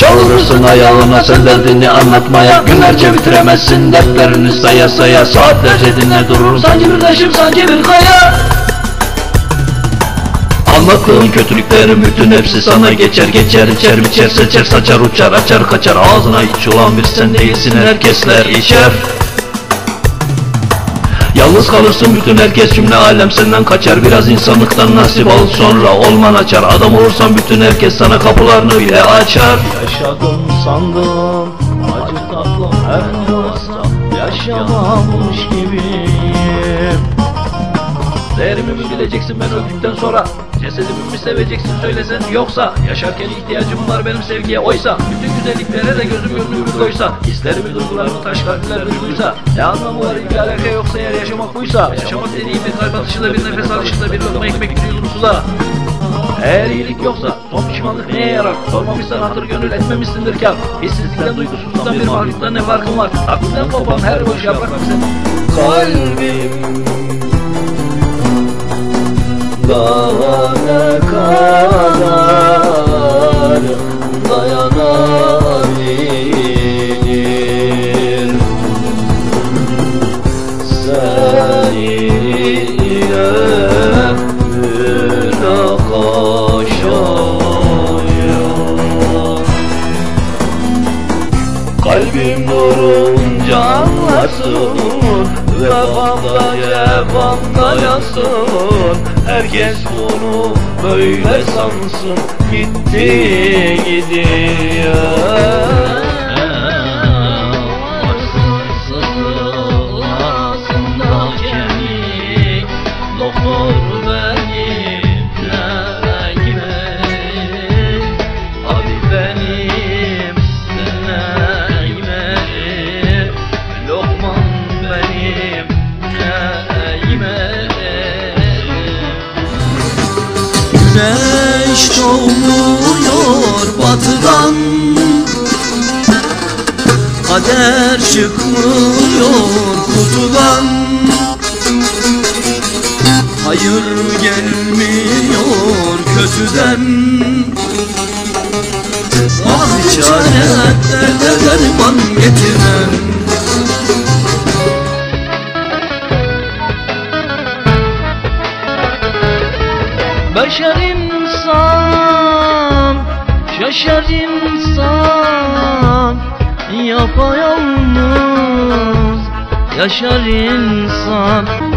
Çağırırsın ayağına sen derdini anlatmaya, günlerce bitiremezsin dertlerini saya saya. Saatlerce dinle durur sanki bir taşım sanki bir kaya. Anlattığın kötülüklerin bütün hepsi sana geçer geçer, içer biçer seçer saçar uçar açar kaçar. Ağzına hiç olan bir sen değilsin, herkesler içer. Yalnız kalırsın bütün herkes cümle alem senden kaçar. Biraz insanlıktan nasip al sonra olman açar. Adam olursan bütün herkes sana kapılarını bile açar. Yaşadım sandım acı tatlı her nasıl yaşamamış gibiyim. Değerimi mi bileceksin ben öldükten sonra? Cesedimi mi seveceksin söylesen yoksa? Yaşarken ihtiyacım var benim sevgiye oysa, bütün güzelliklere de gözüm gönlümü koysa, hislerimi duygularımı taş kalpler duyduysa, ne anlamı var ilgi alaka yoksa eğer yaşamak buysa? Yaşamak dediğim bir kalp atışıyla bir nefes alışıyla bir lokma ekmek yudumsuzla. Eğer iyilik yoksa son pişmanlık neye yarar? Sormamışsan hatır gönül etmemişsindir kâr. Hissizlikten duygusuzluktan bir mahluktan ne farkın var? Aklından kopan her boş yaprak mı senin? Kalbim daha ne kadar dayanabilir? Seninle münakaşaya kalbim durunca anlasın, vefamda cefamda yansın. Herkes bunu böyle sansın, gitti gidiyor. Sızılasında kemik doktor benim yüreğime. Abi benim yüreğime, Lokman benim yüreğime. Güneş doğmuyor batıdan, kader çıkmıyor kutudan. Hayır gelmiyor kötüden. Ah çare derde derman getiren. Beşer insan, şaşar insan, yapayalnız yaşar insan.